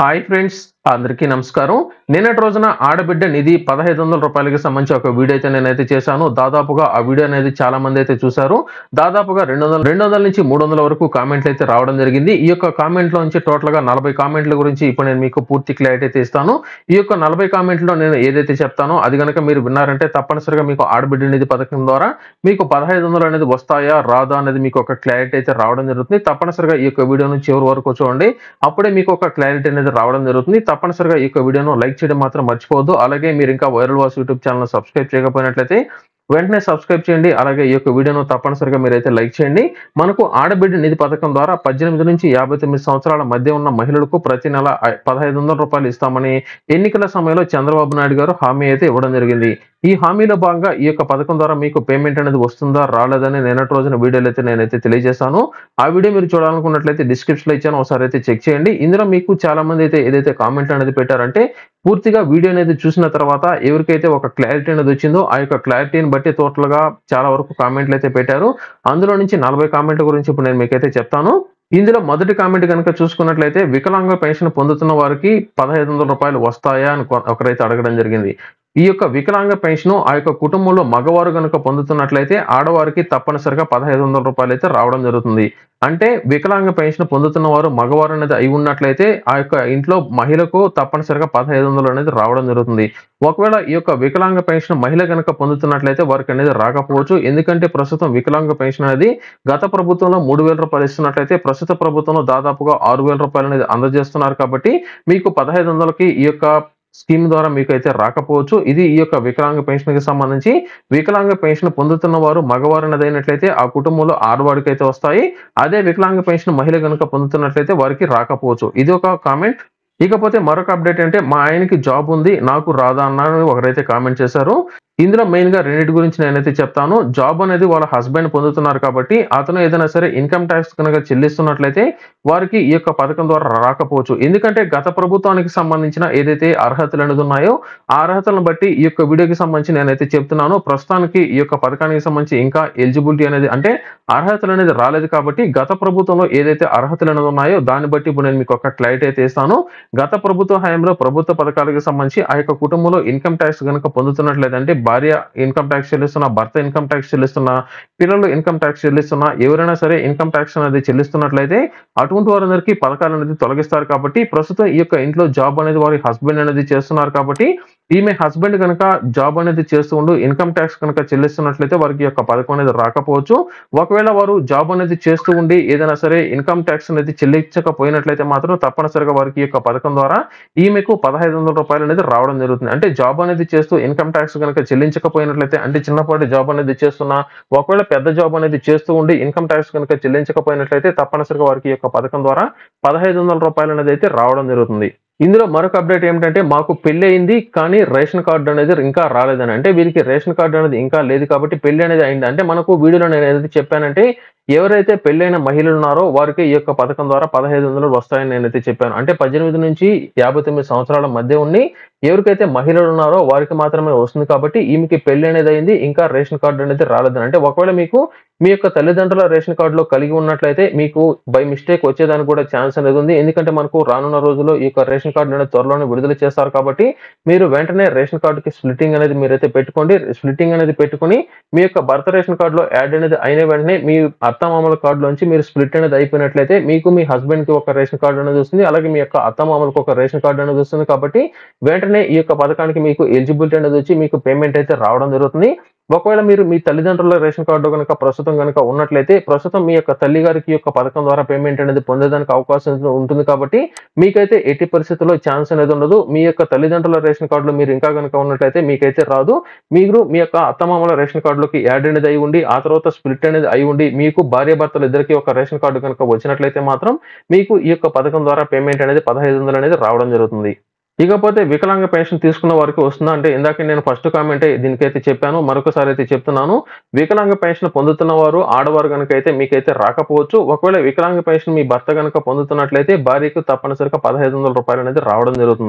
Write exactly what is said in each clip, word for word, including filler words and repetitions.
Hi friends, అందరికీ నమస్కారం. నిన్నటి రోజున ఆడబిడ్డ నిధి పదహైదు వందల రూపాయలకి సంబంధించి ఒక వీడియో అయితే నేనైతే చేశాను. దాదాపుగా ఆ వీడియో అనేది చాలా మంది అయితే చూశారు. దాదాపుగా రెండు వందల రెండు వందల నుంచి మూడు వందల వరకు కామెంట్లు అయితే రావడం జరిగింది. ఈ యొక్క కామెంట్లో నుంచి టోటల్‌గా నలభై కామెంట్ల గురించి ఇప్పుడు నేను మీకు పూర్తి క్లారిటీ అయితే ఇస్తాను. ఈ యొక్క నలభై కామెంట్‌లో నేను ఏదైతే చెప్తానో అది గనక మీరు విన్నారంటే తప్పనిసరిగా మీకు ఆడబిడ్డ నిధి పథకం ద్వారా మీకు పదహైదు వందలు అనేది వస్తాయా? రాదా? అనేది మీకు ఒక క్లారిటీ అయితే రావడం జరుగుతుంది. తప్పనిసరిగా ఈ యొక్క వీడియోను చివరి వరకు చూడండి. అప్పుడే మీకు ఒక క్లారిటీ అనేది రావడం జరుగుతుంది. తప్పనిసరిగా ఈ యొక్క వీడియోను లైక్ చేయడం మాత్రం మర్చిపోవద్దు. అలాగే మీరు ఇంకా viral voice YouTube channel subscribe చేయకపోయినట్లయితే వెంటనే సబ్స్క్రైబ్ చేయండి. అలాగే ఈ యొక్క వీడియోను తప్పనిసరిగా మీరైతే లైక్ చేయండి. మనకు ఆడబిడ్డ నిధి పథకం ద్వారా పద్దెనిమిది నుంచి యాభై తొమ్మిది సంవత్సరాల మధ్య ఉన్న మహిళలకు ప్రతి నెల ఐ పదహైదు వందల రూపాయలు ఇస్తామని ఎన్నికల సమయంలో చంద్రబాబు నాయుడు గారు హామీ అయితే ఇవ్వడం జరిగింది. ఈ హామీలో భాగంగా ఈ యొక్క పథకం ద్వారా మీకు పేమెంట్ అనేది వస్తుందా? రాలేదని నిన్నటి రోజున వీడియోలో అయితే నేనైతే తెలియజేశాను. ఆ వీడియో మీరు చూడాలనుకున్నట్లయితే డిస్క్రిప్షన్‌లో ఇచ్చాను. ఒకసారి అయితే చెక్ చేయండి. ఇందులో మీకు చాలా మంది అయితే ఏదైతే కామెంట్ అనేది పెట్టారంటే పూర్తిగా వీడియో అనేది చూసిన తర్వాత ఎవరికైతే ఒక క్లారిటీ అనేది వచ్చిందో ఆ యొక్క క్లారిటీని బట్టి టోటల్‌గా చాలా వరకు కామెంట్లు అయితే పెట్టారు. అందులో నుంచి నలభై కామెంట్ల గురించి ఇప్పుడు నేను మీకైతే చెప్తాను. ఇందులో మొదటి కామెంట్ గనుక చూసుకున్నట్లయితే వికలాంగ పెన్షన్ పొందుతున్న వారికి పదహైదు వందల రూపాయలు వస్తాయా అని కొ ఒకరైతే అడగడం జరిగింది. ఈ యొక్క వికలాంగ పెన్షన్ ఆ యొక్క కుటుంబంలో మగవారు గనుక పొందుతున్నట్లయితే ఆడవారికి తప్పనిసరిగా పదహైదు వందల రూపాయలు అయితే రావడం జరుగుతుంది. అంటే వికలాంగ పెన్షన్ పొందుతున్న వారు మగవారు అనేది అయి ఉన్నట్లయితే ఆ యొక్క ఇంట్లో మహిళకు తప్పనిసరిగా పదహైదు వందలు అనేది రావడం జరుగుతుంది. ఒకవేళ ఈ యొక్క వికలాంగ పెన్షన్ మహిళ గనక పొందుతున్నట్లయితే వారికి అనేది రాకపోవచ్చు. ఎందుకంటే ప్రస్తుతం వికలాంగ పెన్షన్ అనేది గత ప్రభుత్వంలో మూడు వేల రూపాయలు ఇస్తున్నట్లయితే ప్రస్తుత ప్రభుత్వంలో దాదాపుగా ఆరు వేల రూపాయలు అనేది అందజేస్తున్నారు కాబట్టి మీకు పదహైదు వందలకి ఈ యొక్క స్కీమ్ ద్వారా మీకైతే రాకపోవచ్చు. ఇది ఈ యొక్క వికలాంగ పెన్షన్‌కి సంబంధించి. వికలాంగ పెన్షన్ పొందుతున్న వారు మగవారు అనేది అయినట్లయితే ఆ కుటుంబంలో ఆడవాడికైతే వస్తాయి. అదే వికలాంగ పెన్షన్ మహిళ గనుక పొందుతున్నట్లయితే వారికి రాకపోవచ్చు. ఇది ఒక కామెంట్. ఇకపోతే మరొక అప్డేట్ అంటే మా ఆయనకి జాబ్ ఉంది, నాకు రాదా అన్న ఒకరైతే కామెంట్ చేశారు. ఇందులో మెయిన్‌గా రెండిటి గురించి నేనైతే చెప్తాను. జాబ్ అనేది వాళ్ళ హస్బెండ్ పొందుతున్నారు కాబట్టి అతను ఏదైనా సరే ఇన్‌కమ్ టాక్స్ గనక చెల్లిస్తున్నట్లయితే వారికి ఈ యొక్క పథకం ద్వారా రాకపోవచ్చు. ఎందుకంటే గత ప్రభుత్వానికి సంబంధించిన ఏదైతే అర్హతలు అనేది ఉన్నాయో ఆ అర్హతలను బట్టి ఈ యొక్క వీడియోకి సంబంధించి నేనైతే చెప్తున్నాను. ప్రస్తుతానికి ఈ యొక్క పథకానికి సంబంధించి ఇంకా ఎలిజిబిలిటీ అనేది అంటే అర్హతలు అనేది రాలేదు కాబట్టి గత ప్రభుత్వంలో ఏదైతే అర్హతలు అనేది ఉన్నాయో దాన్ని బట్టి ఇప్పుడు నేను మీకు ఒక క్లారిటీ అయితే ఇస్తాను. గత ప్రభుత్వ హయాంలో ప్రభుత్వ పథకాలకు సంబంధించి ఆ యొక్క కుటుంబంలో ఇన్‌కమ్ టాక్స్ గనక పొందుతున్నట్లయితే అంటే భార్య ఇన్‌కమ్ టాక్స్ చెల్లిస్తున్నా, భర్త ఇన్‌కమ్ టాక్స్ చెల్లిస్తున్నా, పిల్లలు ఇన్‌కమ్ టాక్స్ చెల్లిస్తున్నా, ఎవరైనా సరే ఇన్‌కమ్ టాక్స్ అనేది చెల్లిస్తున్నట్లయితే అటువంటి వారందరికీ పథకాలు అనేది తొలగిస్తారు కాబట్టి ప్రస్తుతం ఈ యొక్క ఇంట్లో జాబ్ అనేది వారి హస్బెండ్ అనేది చేస్తున్నారు కాబట్టి ఈమె హస్బెండ్ గనక జాబ్ అనేది చేస్తూ ఉంటూ ఇన్‌కమ్ టాక్స్ గనక చెల్లిస్తున్నట్లయితే వారికి యొక్క పథకం అనేది రాకపోవచ్చు. ఒకవేళ వారు జాబ్ అనేది చేస్తూ ఉండి ఏదైనా సరే ఇన్‌కమ్ టాక్స్ అనేది చెల్లించకపోయినట్లయితే మాత్రం తప్పనిసరిగా వారికి ఈ యొక్క పథకం ద్వారా ఈమెకు పదహైదు వందల రూపాయలు అనేది రావడం జరుగుతుంది. అంటే జాబ్ అనేది చేస్తూ ఇన్‌కమ్ టాక్స్ గనక చెల్లించకపోయినట్లయితే అంటే చిన్నపాటి జాబ్ అనేది చేస్తున్నా, ఒకవేళ పెద్ద జాబ్ అనేది చేస్తూ ఉండి ఇన్‌కమ్ టాక్స్ గనక చెల్లించకపోయినట్లయితే తప్పనిసరిగా వారికి ఈ యొక్క పథకం ద్వారా పదహైదు వందల రూపాయలు అనేది అయితే రావడం జరుగుతుంది. ఇందులో మరొక అప్డేట్ ఏమిటంటే మాకు పెళ్లి అయింది కానీ రేషన్ కార్డ్ అనేది ఇంకా రాలేదని. అంటే వీరికి రేషన్ కార్డ్ అనేది ఇంకా లేదు కాబట్టి పెళ్లి అనేది అయింది. అంటే మనకు వీడియోలో నేను ఏదైతే చెప్పానంటే ఎవరైతే పెళ్లైన మహిళలు ఉన్నారో వారికి ఈ యొక్క పథకం ద్వారా పదహైదు వందలు వస్తాయని నేనైతే చెప్పాను. అంటే పద్దెనిమిది నుంచి యాభై తొమ్మిది సంవత్సరాల మధ్య ఉండి ఎవరికైతే మహిళలు ఉన్నారో వారికి మాత్రమే వస్తుంది కాబట్టి ఈమెకి పెళ్లి అనేది అయింది, ఇంకా రేషన్ కార్డు అనేది రాలేదని. అంటే ఒకవేళ మీకు మీ యొక్క తల్లిదండ్రుల రేషన్ కార్డులో కలిగి ఉన్నట్లయితే మీకు బై మిస్టేక్ వచ్చేదానికి కూడా ఛాన్స్ అనేది ఉంది. ఎందుకంటే మనకు రానున్న రోజుల్లో ఈ యొక్క రేషన్ కార్డు అనేది త్వరలోనే విడుదల చేస్తారు కాబట్టి మీరు వెంటనే రేషన్ కార్డుకి స్ప్లిట్టింగ్ అనేది మీరైతే పెట్టుకోండి. స్ప్లిట్టింగ్ అనేది పెట్టుకొని మీ యొక్క భర్త రేషన్ కార్డులో యాడ్ అనేది అయిన వెంటనే మీ అత్తమామల కార్డులోంచి మీరు స్ప్లిట్ అనేది అయిపోయినట్లయితే మీకు మీ హస్బెండ్‌కి ఒక రేషన్ కార్డు అనేది వస్తుంది. అలాగే మీ యొక్క అత్తమామలకు ఒక రేషన్ కార్డు అనేది వస్తుంది కాబట్టి వెంటనే ఈ యొక్క పథకానికి మీకు ఎలిజిబిలిటీ అనేది వచ్చి మీకు పేమెంట్ అయితే రావడం జరుగుతుంది. ఒకవేళ మీరు మీ తల్లిదండ్రుల రేషన్ కార్డు గనక ప్రస్తుతం గనక ఉన్నట్లయితే ప్రస్తుతం మీ యొక్క తల్లి గారికి ఈ యొక్క పథకం ద్వారా పేమెంట్ అనేది పొందేదానికి అవకాశం ఉంటుంది కాబట్టి మీకైతే ఎట్టి పరిస్థితుల్లో ఛాన్స్ అనేది ఉండదు. మీ యొక్క తల్లిదండ్రుల రేషన్ కార్డులో మీరు ఇంకా గనక ఉన్నట్లయితే మీకైతే రాదు. మీరు మీ యొక్క అత్తమామల రేషన్ కార్డులోకి యాడ్ అనేది అయి ఉండి ఆ తర్వాత స్ప్లిట్ అనేది అయి ఉండి మీకు భార్యాభర్తలు ఇద్దరికీ ఒక రేషన్ కార్డు గనక వచ్చినట్లయితే మాత్రం మీకు ఈ యొక్క పథకం ద్వారా పేమెంట్ అనేది పదహైదు వందలు అనేది రావడం జరుగుతుంది. ఇకపోతే వికలాంగ పెన్షన్ తీసుకున్న వారికి వస్తుందా అంటే ఇందాక నేను ఫస్ట్ కామెంటే దీనికైతే చెప్పాను. మరొకసారి అయితే చెప్తున్నాను. వికలాంగ పెన్షన్ పొందుతున్న వారు ఆడవారు గనుక అయితే మీకైతే రాకపోవచ్చు. ఒకవేళ వికలాంగ పెన్షన్ మీ భర్త గనుక పొందుతున్నట్లయితే భార్యకు తప్పనిసరిగా పదహైదు వందల రూపాయలు అనేది రావడం జరుగుతుంది.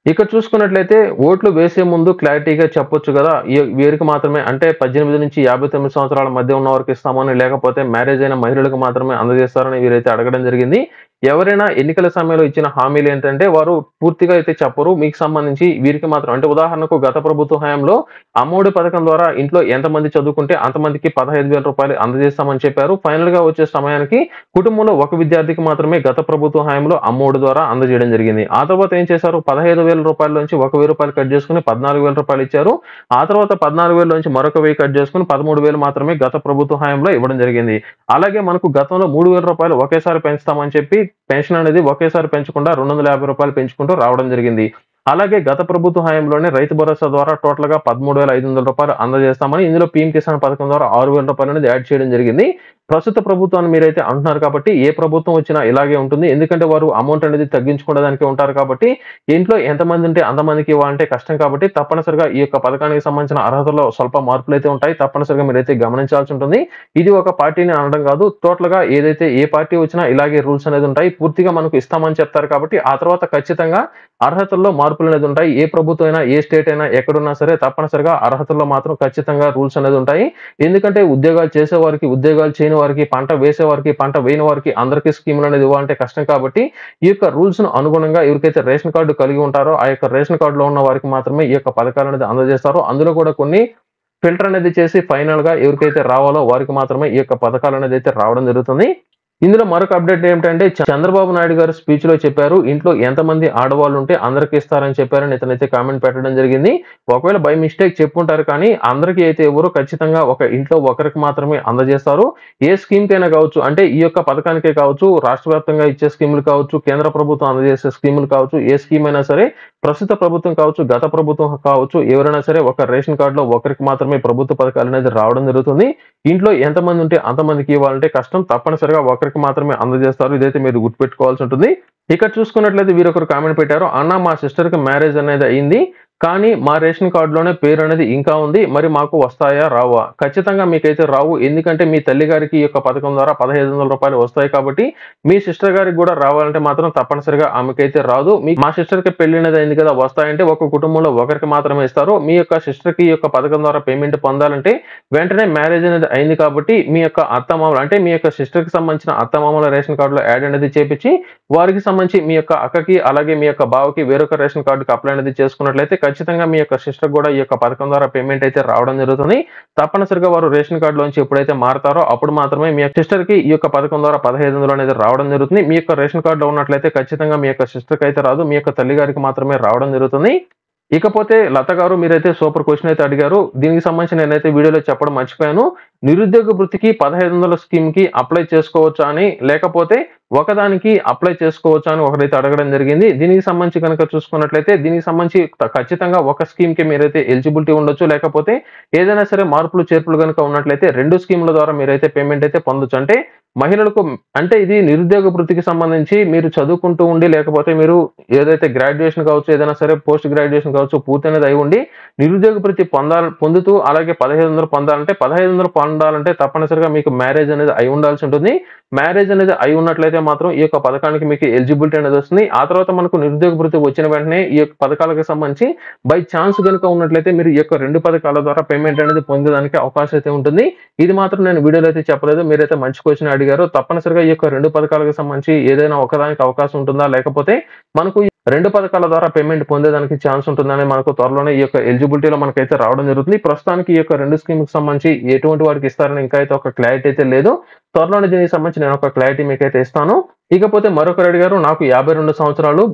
ఇక చూసుకున్నట్లయితే ఓట్లు వేసే ముందు క్లారిటీగా చెప్పొచ్చు కదా! ఈ వీరికి మాత్రమే అంటే పద్దెనిమిది నుంచి యాభై తొమ్మిది సంవత్సరాల మధ్య ఉన్న వారికి ఇస్తామని, లేకపోతే మ్యారేజ్ అయిన మహిళలకు మాత్రమే అందజేస్తారని వీరైతే అడగడం జరిగింది. ఎవరైనా ఎన్నికల సమయంలో ఇచ్చిన హామీలేంటంటే వారు పూర్తిగా అయితే చెప్పరు. మీకు సంబంధించి వీరికి మాత్రం అంటే ఉదాహరణకు గత ప్రభుత్వ హయాంలో అమ్మఒడి పథకం ద్వారా ఇంట్లో ఎంతమంది చదువుకుంటే అంతమందికి రూ. పదహైదు వేల అందజేస్తామని చెప్పారు. ఫైనల్‌గా వచ్చే సమయానికి కుటుంబంలో ఒక విద్యార్థికి మాత్రమే గత ప్రభుత్వ హయాంలో అమ్మఒడి ద్వారా అందజేయడం జరిగింది. ఆ తర్వాత ఏం చేశారు? రూ. పదహైదు వేల నుంచి రూ. ఒక వెయ్యి కట్ చేసుకొని రూ. పద్నాలుగు వేలు ఇచ్చారు. ఆ తర్వాత పద్నాలుగు వేల నుంచి మరొక వెయ్యి కట్ చేసుకొని పదమూడు వేలు మాత్రమే గత ప్రభుత్వ హయాంలో ఇవ్వడం జరిగింది. అలాగే మనకు గతంలో మూడు వేల రూపాయలు ఒకేసారి పెంచుతామని చెప్పి పెన్షన్ అనేది ఒకేసారి పెంచకుండా రూ. రెండు వందల యాభై రూపాయలు పెంచుకుంటూ రావడం జరిగింది. అలాగే గత ప్రభుత్వ హయాంలోనే రైతు భరోసా ద్వారా టోటల్‌గా పదమూడు వేల ఐదు వందల రూపాయలు అందజేస్తామని, ఇందులో పీఎం కిసాన్ పథకం ద్వారా ఆరు వేల రూపాయలు అనేది యాడ్ చేయడం జరిగింది. ప్రస్తుత ప్రభుత్వాన్ని మీరైతే అంటున్నారు కాబట్టి ఏ ప్రభుత్వం వచ్చినా ఇలాగే ఉంటుంది. ఎందుకంటే వారు అమౌంట్ అనేది తగ్గించుకోవడానికే ఉంటారు కాబట్టి ఇంట్లో ఎంతమంది ఉంటే అంతమందికి ఇవ్వాలంటే కష్టం కాబట్టి తప్పనిసరిగా ఈ యొక్క పథకానికి సంబంధించిన అర్హతలో స్వల్ప మార్పులైతే ఉంటాయి. తప్పనిసరిగా మీరైతే గమనించాల్సి ఉంటుంది. ఇది ఒక పార్టీని అనడం కాదు. టోటల్‌గా ఏదైతే ఏ పార్టీ వచ్చినా ఇలాగే రూల్స్ అనేది ఉంటాయి. పూర్తిగా మనకు ఇస్తామని చెప్తారు కాబట్టి ఆ తర్వాత ఖచ్చితంగా అర్హతల్లో మార్పులనేది ఉంటాయి. ఏ ప్రభుత్వం అయినా, ఏ స్టేట్ అయినా, ఎక్కడున్నా సరే తప్పనిసరిగా అర్హతల్లో మాత్రం ఖచ్చితంగా రూల్స్ అనేది ఉంటాయి. ఎందుకంటే ఉద్యోగాలు చేసేవారికి, ఉద్యోగాలు చేయని వారికి, పంట వేసేవారికి, పంట వేయని వారికి అందరికీ స్కీములు అనేది ఇవ్వాలంటే కష్టం కాబట్టి ఈ యొక్క రూల్స్‌ను అనుగుణంగా ఎవరికైతే రేషన్ కార్డు కలిగి ఉంటారో ఆ యొక్క రేషన్ కార్డులో ఉన్న వారికి మాత్రమే ఈ యొక్క పథకాలనేది అందజేస్తారు. అందులో కూడా కొన్ని ఫిల్టర్ అనేది చేసి ఫైనల్‌గా ఎవరికైతే రావాలో వారికి మాత్రమే ఈ యొక్క పథకాలనేది అయితే రావడం జరుగుతుంది. ఇందులో మరొక అప్డేట్ ఏమిటంటే చంద్రబాబు నాయుడు గారు స్పీచ్‌లో చెప్పారు. ఇంట్లో ఎంతమంది ఆడవాళ్ళు ఉంటే అందరికి ఇస్తారని చెప్పారని ఇతనైతే కామెంట్ పెట్టడం జరిగింది. ఒకవేళ బై మిస్టేక్ చెప్పుంటారు కానీ అందరికీ అయితే ఇవ్వరు. ఖచ్చితంగా ఒక ఇంట్లో ఒకరికి మాత్రమే అందజేస్తారు. ఏ స్కీమ్‌కైనా కావచ్చు అంటే ఈ యొక్క పథకానికే కావచ్చు, రాష్ట్ర వ్యాప్తంగా ఇచ్చే స్కీములు కావచ్చు, కేంద్ర ప్రభుత్వం అందజేసే స్కీములు కావచ్చు, ఏ స్కీమ్ అయినా సరే ప్రస్తుత ప్రభుత్వం కావచ్చు, గత ప్రభుత్వం కావచ్చు, ఎవరైనా సరే ఒక రేషన్ కార్డులో ఒకరికి మాత్రమే ప్రభుత్వ పథకాలు అనేది రావడం జరుగుతుంది. ఇంట్లో ఎంతమంది ఉంటే అంతమందికి ఇవ్వాలంటే కష్టం. తప్పనిసరిగా ఒకరికి మాత్రమే అందజేస్తారు. ఇదైతే మీరు గుర్తుపెట్టుకోవాల్సి ఉంటుంది. ఇక్కడ చూసుకున్నట్లయితే వీరొకరు కామెంట్ పెట్టారు. అన్న మా సిస్టర్‌కి మ్యారేజ్ అనేది అయింది. కానీ మా రేషన్ కార్డులోనే పేరు అనేది ఇంకా ఉంది. మరి మాకు వస్తాయా? రావా? ఖచ్చితంగా మీకైతే రావు. ఎందుకంటే మీ తల్లి గారికి ఈ యొక్క పథకం ద్వారా రూ. పదహైదు వందలు వస్తాయి కాబట్టి మీ సిస్టర్ గారికి కూడా రావాలంటే మాత్రం తప్పనిసరిగా ఆమెకైతే రాదు. మీ మా సిస్టర్‌కి పెళ్లి అనేది అయింది కదా! వస్తాయంటే ఒక కుటుంబంలో ఒకరికి మాత్రమే ఇస్తారు. మీ యొక్క సిస్టర్‌కి ఈ యొక్క పథకం ద్వారా పేమెంట్ పొందాలంటే వెంటనే మ్యారేజ్ అనేది అయింది కాబట్టి మీ యొక్క అత్తమామలు అంటే మీ యొక్క సిస్టర్‌కి సంబంధించిన అత్తమామల రేషన్ కార్డులో యాడ్ అనేది చేపించి వారికి సంబంధించి మీ యొక్క అక్కకి అలాగే మీ యొక్క బావకి వేరొక రేషన్ కార్డుకి అప్లై అనేది చేసుకున్నట్లయితే ఖచ్చితంగా మీ యొక్క సిస్టర్ కూడా ఈ యొక్క పథకం ద్వారా పేమెంట్ అయితే రావడం జరుగుతుంది. తప్పనిసరిగా వారు రేషన్ కార్డులోంచి ఎప్పుడైతే మారతారో అప్పుడు మాత్రమే మీ యొక్క సిస్టర్‌కి ఈ యొక్క పథకం ద్వారా పదహైదు వందలు అనేది రావడం జరుగుతుంది. మీ యొక్క రేషన్ కార్డులో ఉన్నట్లయితే ఖచ్చితంగా మీ యొక్క సిస్టర్‌కి అయితే రాదు. మీ యొక్క తల్లి గారికి మాత్రమే రావడం జరుగుతుంది. ఇకపోతే లత గారు మీరైతే సూపర్ క్వెషన్ అయితే అడిగారు. దీనికి సంబంధించి నేనైతే వీడియోలో చెప్పడం మర్చిపోయాను. నిరుద్యోగ వృత్తికి పదహైదు వందల స్కీమ్‌కి అప్లై చేసుకోవచ్చా అని, లేకపోతే ఒకదానికి అప్లై చేసుకోవచ్చా అని ఒకరైతే అడగడం జరిగింది. దీనికి సంబంధించి గనుక చూసుకున్నట్లయితే దీనికి సంబంధించి త ఖచ్చితంగా ఒక స్కీమ్‌కి మీరైతే ఎలిజిబిలిటీ ఉండొచ్చు. లేకపోతే ఏదైనా సరే మార్పులు, చేర్పులు గనుక ఉన్నట్లయితే రెండు స్కీముల ద్వారా మీరైతే పేమెంట్ అయితే పొందొచ్చు. అంటే మహిళలకు అంటే ఇది నిరుద్యోగ వృత్తికి సంబంధించి మీరు చదువుకుంటూ ఉండి లేకపోతే మీరు ఏదైతే గ్రాడ్యుయేషన్ కావచ్చు, ఏదైనా సరే పోస్ట్ గ్రాడ్యుయేషన్ కావచ్చు పూర్తయినది అయి ఉండి నిరుద్యోగ వృత్తి పొందాలి పొందుతూ అలాగే పదహైదు వందలు పొందాలంటే పదహైదు వందలు పొందాలంటే తప్పనిసరిగా మీకు మ్యారేజ్ అనేది అయి ఉండాల్సి ఉంటుంది. మ్యారేజ్ అనేది అయి ఉన్నట్లయితే మాత్రం ఈ యొక్క పథకానికి మీకు ఎలిజిబిలిటీ అనేది వస్తుంది. ఆ తర్వాత మనకు నిరుద్యోగ వృత్తి వచ్చిన వెంటనే ఈ యొక్క పథకాలకు సంబంధించి బై ఛాన్స్ గనుక ఉన్నట్లయితే మీరు ఈ యొక్క రెండు పథకాల ద్వారా పేమెంట్ అనేది పొందేదానికి అవకాశం అయితే ఉంటుంది. ఇది మాత్రం నేను వీడియోలో అయితే చెప్పలేదు. మీరైతే మంచి క్వెషన్ అడిగారు. తప్పనిసరిగా ఈ యొక్క రెండు పథకాలకు సంబంధించి ఏదైనా ఒకదానికి అవకాశం ఉంటుందా? లేకపోతే మనకు రెండు పథకాల ద్వారా పేమెంట్ పొందేదానికి ఛాన్స్ ఉంటుందని మనకు త్వరలోనే ఈ యొక్క ఎలిజిబిలిటీలో మనకైతే రావడం జరుగుతుంది. ప్రస్తుతానికి ఈ యొక్క రెండు స్కీమ్‌కి సంబంధించి ఎటువంటి వారికి ఇస్తారని ఇంకా అయితే ఒక క్లారిటీ అయితే లేదు. త్వరలోనే దీనికి సంబంధించి నేను ఒక క్లారిటీ మీకైతే ఇస్తాను. ఇకపోతే మరొకరు అడిగారు నాకు యాభై రెండు సంవత్సరాలు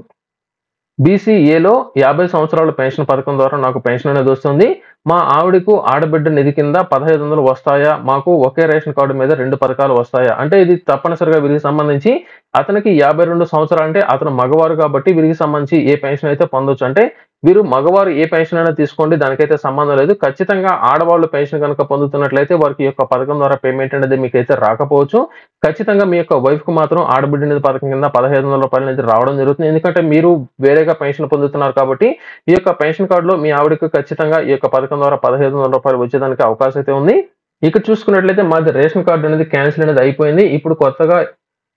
బీసీఏలో యాభై సంవత్సరాల పెన్షన్ పథకం ద్వారా నాకు పెన్షన్ అనేది వస్తుంది. మా ఆవిడకు ఆడబిడ్డ నిధి కింద పదహైదు వందలు వస్తాయా? మాకు ఒకే రేషన్ కార్డు మీద రెండు పథకాలు వస్తాయా? అంటే ఇది తప్పనిసరిగా వీరికి సంబంధించి అతనికి యాభై రెండు సంవత్సరాలు అంటే అతను మగవారు కాబట్టి వీరికి సంబంధించి ఏ పెన్షన్ అయితే పొందొచ్చు. అంటే వీరు మగవారు ఏ పెన్షన్ అయినా తీసుకోండి దానికైతే సంబంధం లేదు. ఖచ్చితంగా ఆడవాళ్ళు పెన్షన్ కనుక పొందుతున్నట్లయితే వారికి యొక్క పథకం ద్వారా పేమెంట్ అనేది మీకైతే రాకపోవచ్చు. ఖచ్చితంగా మీ యొక్క వైఫ్‌కు మాత్రం ఆడబిడ్డ నిధి పథకం కింద పదహైదు వందల రూపాయలు అనేది రావడం జరుగుతుంది. ఎందుకంటే మీరు వేరేగా పెన్షన్ పొందుతున్నారు కాబట్టి ఈ యొక్క పెన్షన్ కార్డులో మీ ఆవిడకు ఖచ్చితంగా ఈ యొక్క పథకం ద్వారా పదహైదు వందల రూపాయలు వచ్చేదానికి అవకాశం అయితే ఉంది. ఇక్కడ చూసుకున్నట్లయితే మాది రేషన్ కార్డు అనేది క్యాన్సిల్ అనేది అయిపోయింది. ఇప్పుడు కొత్తగా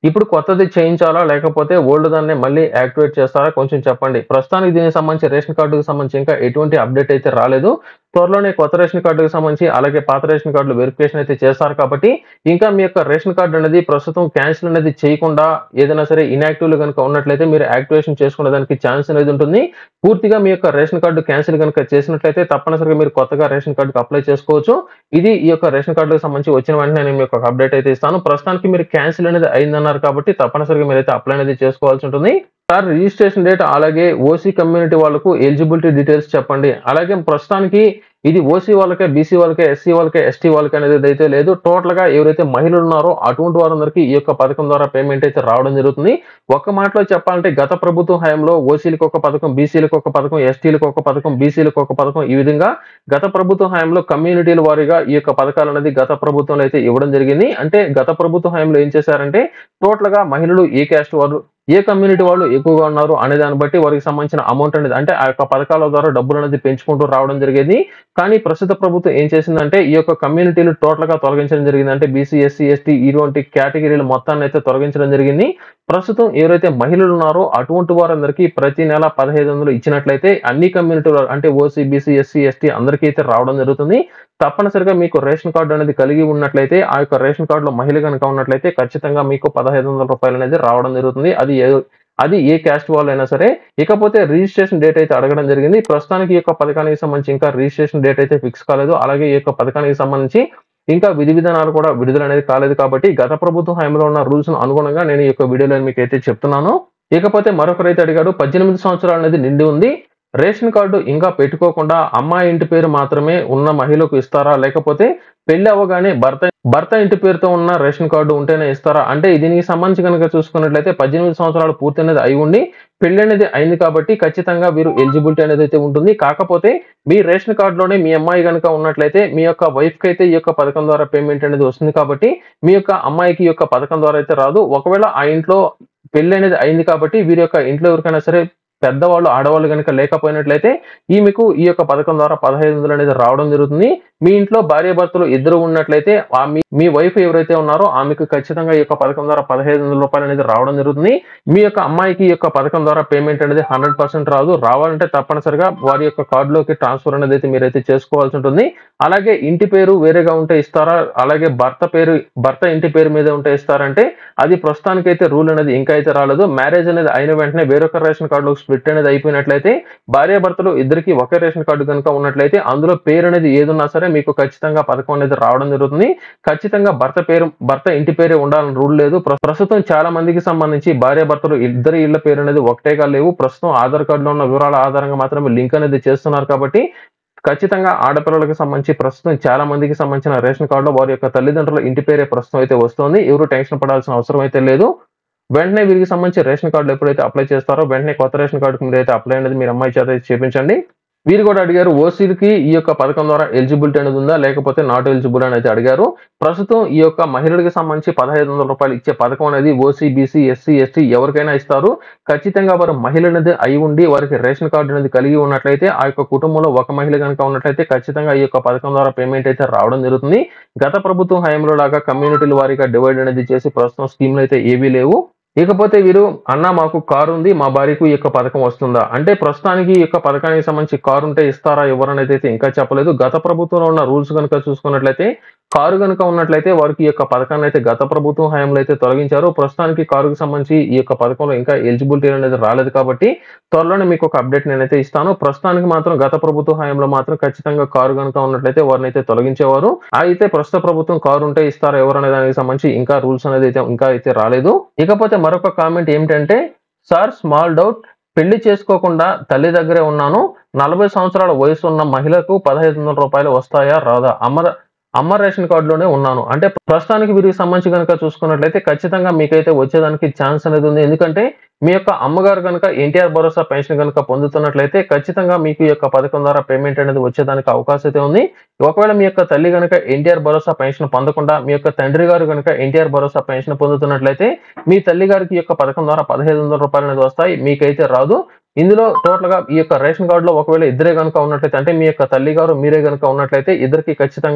ఇప్పుడు కొత్తది చేయించాలా? లేకపోతే ఓల్డ్ దాన్నే మళ్ళీ యాక్టివేట్ చేస్తారా? కొంచెం చెప్పండి. ప్రస్తుతానికి దీనికి సంబంధించి రేషన్ కార్డుకి సంబంధించి ఇంకా ఎటువంటి అప్‌డేట్ అయితే రాలేదు. త్వరలోనే కొత్త రేషన్ కార్డుకి సంబంధించి అలాగే పాత రేషన్ కార్డులు వెరిఫికేషన్ అయితే చేస్తారు కాబట్టి, ఇంకా మీ యొక్క రేషన్ కార్డ్ అనేది ప్రస్తుతం క్యాన్సిల్ అనేది చేయకుండా ఏదైనా సరే ఇన్‌యాక్టివ్‌లో గనుక ఉన్నట్లయితే మీరు యాక్టివేషన్ చేసుకునే దానికి ఛాన్స్ అనేది ఉంటుంది. పూర్తిగా మీ యొక్క రేషన్ కార్డ్ క్యాన్సిల్ గనుక చేసినట్లయితే తప్పనిసరిగా మీరు కొత్తగా రేషన్ కార్డ్‌కి అప్లై చేసుకోవచ్చు. ఇది ఈ యొక్క రేషన్ కార్డుకి సంబంధించి వచ్చిన వెంటనే నేను మీకు ఒక అప్‌డేట్ అయితే ఇస్తాను. ప్రస్తుతానికి మీరు క్యాన్సిల్ అనేది అయిందన్నారు కాబట్టి తప్పనిసరిగా మీరైతే అప్లై అనేది చేసుకోవాల్సి ఉంటుంది. సార్ రిజిస్ట్రేషన్ డేట్ అలాగే ఓసీ కమ్యూనిటీ వాళ్ళకు ఎలిజిబిలిటీ డీటెయిల్స్ చెప్పండి. అలాగే ప్రస్తుతానికి ఇది ఓసీ వాళ్ళకే, బీసీ వాళ్ళకే, ఎస్సీ వాళ్ళకే, ఎస్టీ వాళ్ళకి అనేది అయితే లేదు. టోటల్‌గా ఎవరైతే మహిళలు ఉన్నారో అటువంటి వారందరికీ ఈ యొక్క పథకం ద్వారా పేమెంట్ అయితే రావడం జరుగుతుంది. ఒక్క మాటలో చెప్పాలంటే గత ప్రభుత్వం హయాంలో ఓసీలకు ఒక పథకం, బీసీలకు ఒక పథకం, ఎస్టీలకు ఒక పథకం, బీసీలకు ఒక పథకం ఈ విధంగా గత ప్రభుత్వం హయాంలో కమ్యూనిటీల వారీగా ఈ యొక్క పథకాలనేది గత ప్రభుత్వంలో అయితే ఇవ్వడం జరిగింది. అంటే గత ప్రభుత్వం హయాంలో ఏం చేశారంటే టోటల్‌గా మహిళలు ఏ క్యాస్ట్ వారు, ఏ కమ్యూనిటీ వాళ్ళు ఎక్కువగా ఉన్నారు అనే దాన్ని బట్టి వారికి సంబంధించిన అమౌంట్ అనేది అంటే ఆ యొక్క పథకాల ద్వారా డబ్బులు అనేది పెంచుకుంటూ రావడం జరిగేది. కానీ ప్రస్తుత ప్రభుత్వం ఏం చేసిందంటే ఈ యొక్క కమ్యూనిటీలు టోటల్‌గా తొలగించడం జరిగింది. అంటే బీసీ, ఎస్సీ, ఎస్టీ ఇటువంటి కేటగిరీలు మొత్తాన్ని అయితే తొలగించడం జరిగింది. ప్రస్తుతం ఎవరైతే మహిళలు ఉన్నారో అటువంటి వారందరికీ ప్రతి నెల పదిహేను వందలు ఇచ్చినట్లయితే అన్ని కమ్యూనిటీలు అంటే ఓసీ, బీసీ, ఎస్సీ, ఎస్టీ అందరికీ అయితే రావడం జరుగుతుంది. తప్పనిసరిగా మీకు రేషన్ కార్డు అనేది కలిగి ఉన్నట్లయితే ఆ యొక్క రేషన్ కార్డులో మహిళ గనుక ఉన్నట్లయితే ఖచ్చితంగా మీకు పదిహేను వందల రూపాయలు అనేది రావడం జరుగుతుంది. అది ఏ అది ఏ క్యాస్ట్ వాళ్ళైనా సరే. ఇకపోతే రిజిస్ట్రేషన్ డేట్ అయితే అడగడం జరిగింది. ప్రస్తుతానికి ఈ యొక్క పథకానికి సంబంధించి ఇంకా రిజిస్ట్రేషన్ డేట్ అయితే ఫిక్స్ కాలేదు. అలాగే ఈ యొక్క పథకానికి సంబంధించి ఇంకా విధి విధానాలు కూడా విడుదల అనేది కాలేదు కాబట్టి గత ప్రభుత్వం హయాంలో ఉన్న రూల్స్ అనుగుణంగా నేను ఈ యొక్క వీడియోలో మీకైతే చెప్తున్నాను. ఇకపోతే మరొకరైతే అడిగాడు పద్దెనిమిది సంవత్సరాలు అనేది నిండి ఉంది. రేషన్ కార్డు ఇంకా పెట్టుకోకుండా అమ్మాయి ఇంటి పేరు మాత్రమే ఉన్న మహిళకు ఇస్తారా? లేకపోతే పెళ్లి అవ్వగానే భర్త భర్త ఇంటి పేరుతో ఉన్న రేషన్ కార్డు ఉంటేనే ఇస్తారా? అంటే దీనికి సంబంధించి కనుక చూసుకున్నట్లయితే పద్దెనిమిది సంవత్సరాలు పూర్తి అనేది అయి ఉండి పెళ్లి అనేది అయింది కాబట్టి ఖచ్చితంగా వీరు ఎలిజిబిలిటీ అనేది అయితే ఉంటుంది. కాకపోతే మీ రేషన్ కార్డులోనే మీ అమ్మాయి గనుక ఉన్నట్లయితే మీ యొక్క వైఫ్‌కి అయితే ఈ యొక్క పథకం ద్వారా పేమెంట్ అనేది వస్తుంది కాబట్టి మీ యొక్క అమ్మాయికి ఈ యొక్క పథకం ద్వారా అయితే రాదు. ఒకవేళ ఆ ఇంట్లో పెళ్లి అనేది అయింది కాబట్టి వీరి యొక్క ఇంట్లో ఎవరికైనా సరే పెద్దవాళ్ళు, ఆడవాళ్ళు గనుక లేకపోయినట్లయితే ఈమెకు ఈ యొక్క పథకం ద్వారా పదిహేను వందలు అనేది రావడం జరుగుతుంది. మీ ఇంట్లో భార్యాభర్తలు ఇద్దరు ఉన్నట్లయితే ఆ మీ మీ వైఫ్ ఎవరైతే ఉన్నారో ఆమెకు ఖచ్చితంగా ఈ యొక్క పథకం ద్వారా పదిహేను వందల రూపాయలు అనేది రావడం జరుగుతుంది. మీ యొక్క అమ్మాయికి ఈ యొక్క పథకం ద్వారా పేమెంట్ అనేది హండ్రెడ్ పర్సెంట్ రాదు. రావాలంటే తప్పనిసరిగా వారి యొక్క కార్డులోకి ట్రాన్స్ఫర్ అనేది అయితే మీరైతే చేసుకోవాల్సి ఉంటుంది. అలాగే ఇంటి పేరు వేరేగా ఉంటే ఇస్తారా? అలాగే భర్త పేరు భర్త ఇంటి పేరు మీద ఉంటే ఇస్తారంటే అది ప్రస్తుతానికైతే రూల్ అనేది ఇంకా అయితే రాలేదు. మ్యారేజ్ అనేది అయిన వెంటనే వేరొక రేషన్ కార్డులో స్ప్లిట్ అనేది అయిపోయినట్లయితే భార్యాభర్తలు ఇద్దరికి ఒకే రేషన్ కార్డు కనుక ఉన్నట్లయితే అందులో పేరు అనేది ఏదున్నా సరే మీకు ఖచ్చితంగా పథకం అనేది రావడం జరుగుతుంది. ఖచ్చితంగా భర్త పేరు భర్త ఇంటి పేరే ఉండాలని రూల్ లేదు. ప్రస్తుతం చాలా మందికి సంబంధించి భార్యాభర్తలు ఇద్దరి ఇళ్ల పేరు అనేది ఒకటేగా లేవు. ప్రస్తుతం ఆధార్ కార్డులో ఉన్న వివరాల ఆధారంగా మాత్రమే లింక్ అనేది చేస్తున్నారు కాబట్టి ఖచ్చితంగా ఆడపిల్లలకు సంబంధించి ప్రస్తుతం చాలా మందికి సంబంధించిన రేషన్ కార్డులో వారి యొక్క తల్లిదండ్రుల ఇంటి పేరే ప్రస్తుతం అయితే వస్తుంది. ఎవరు టెన్షన్ పడాల్సిన అవసరం అయితే లేదు. వెంటనే వీరికి సంబంధించి రేషన్ కార్డులు ఎప్పుడైతే అప్లై చేస్తారో వెంటనే కొత్త రేషన్ కార్డుకి మీరైతే అప్లై అనేది మీరు అమ్మాయి చేత చేపించండి. వీరు కూడా అడిగారు ఓసీలకి ఈ యొక్క పథకం ద్వారా ఎలిజిబిలిటీ అనేది ఉందా లేకపోతే నాట్ ఎలిజిబుల్ అని అయితే అడిగారు. ప్రస్తుతం ఈ యొక్క మహిళలకు సంబంధించి పదిహేను వందల రూపాయలు ఇచ్చే పథకం అనేది ఓసీ, బీసీ, ఎస్సీ, ఎస్టీ ఎవరికైనా ఇస్తారు. ఖచ్చితంగా వారు మహిళ అనేది అయి ఉండి వారికి రేషన్ కార్డు అనేది కలిగి ఉన్నట్లయితే ఆ యొక్క కుటుంబంలో ఒక మహిళ కనుక ఉన్నట్లయితే ఖచ్చితంగా ఈ యొక్క పథకం ద్వారా పేమెంట్ అయితే రావడం జరుగుతుంది. గత ప్రభుత్వం హయాంలో లాగా కమ్యూనిటీల వారీగా డివైడ్ అనేది చేసి ప్రస్తుతం స్కీమ్లు అయితే ఏవీ లేవు. ఇకపోతే వీరు అన్న మాకు కారు ఉంది, మా భార్యకు ఈ యొక్క పథకం వస్తుందా? అంటే ప్రస్తుతానికి ఈ యొక్క పథకానికి సంబంధించి కారు ఉంటే ఇస్తారా ఎవరనేది అయితే ఇంకా చెప్పలేదు. గత ప్రభుత్వంలో ఉన్న రూల్స్ కనుక చూసుకున్నట్లయితే కారు గనుక ఉన్నట్లయితే వారికి ఈ యొక్క పథకాన్ని అయితే గత ప్రభుత్వం హయాంలో అయితే తొలగించారు. ప్రస్తుతానికి కారుకు సంబంధించి ఈ యొక్క పథకంలో ఇంకా ఎలిజిబిలిటీ అనేది రాలేదు కాబట్టి త్వరలోనే మీకు ఒక అప్డేట్ నేనైతే ఇస్తాను. ప్రస్తుతానికి మాత్రం గత ప్రభుత్వ హయాంలో మాత్రం ఖచ్చితంగా కారు గనుక ఉన్నట్లయితే వారిని అయితే తొలగించేవారు. అయితే ప్రస్తుత ప్రభుత్వం కారు ఉంటే ఇస్తారా ఎవరనే దానికి సంబంధించి ఇంకా రూల్స్ అనేది అయితే ఇంకా అయితే రాలేదు. ఇకపోతే మరొక కామెంట్ ఏమిటంటే సార్ స్మాల్ డౌట్ పెళ్లి చేసుకోకుండా తల్లి దగ్గరే ఉన్నాను. నలభై సంవత్సరాల వయసు ఉన్న మహిళకు పదహైదు వందల రూపాయలు వస్తాయా రాదా? అమర అమ్మ రేషన్ కార్డులోనే ఉన్నాను. అంటే ప్రస్తుతానికి వీరికి సంబంధించి కనుక చూసుకున్నట్లయితే ఖచ్చితంగా మీకైతే వచ్చేదానికి ఛాన్స్ అనేది ఉంది. ఎందుకంటే మీ యొక్క అమ్మగారు కనుక ఎన్టీఆర్ భరోసా పెన్షన్ కనుక పొందుతున్నట్లయితే ఖచ్చితంగా మీకు ఈ యొక్క పథకం ద్వారా పేమెంట్ అనేది వచ్చేదానికి అవకాశం అయితే ఉంది. ఒకవేళ మీ యొక్క తల్లి కనుక ఎన్టీఆర్ భరోసా పెన్షన్ పొందకుండా మీ యొక్క తండ్రి గారు కనుక ఎన్టీఆర్ భరోసా పెన్షన్ పొందుతున్నట్లయితే మీ తల్లి గారికి ఈ యొక్క పథకం ద్వారా పదిహేను వందల రూపాయలు అనేది వస్తాయి. మీకైతే రాదు. ఇందులో టోటల్ గా ఈ యొక్క రేషన్ కార్డులో ఒకవేళ ఇద్దరే కనుక ఉన్నట్లయితే అంటే మీ యొక్క తల్లి గారు మీరే కనుక ఉన్నట్లయితే ఇద్దరికి ఖచ్చితంగా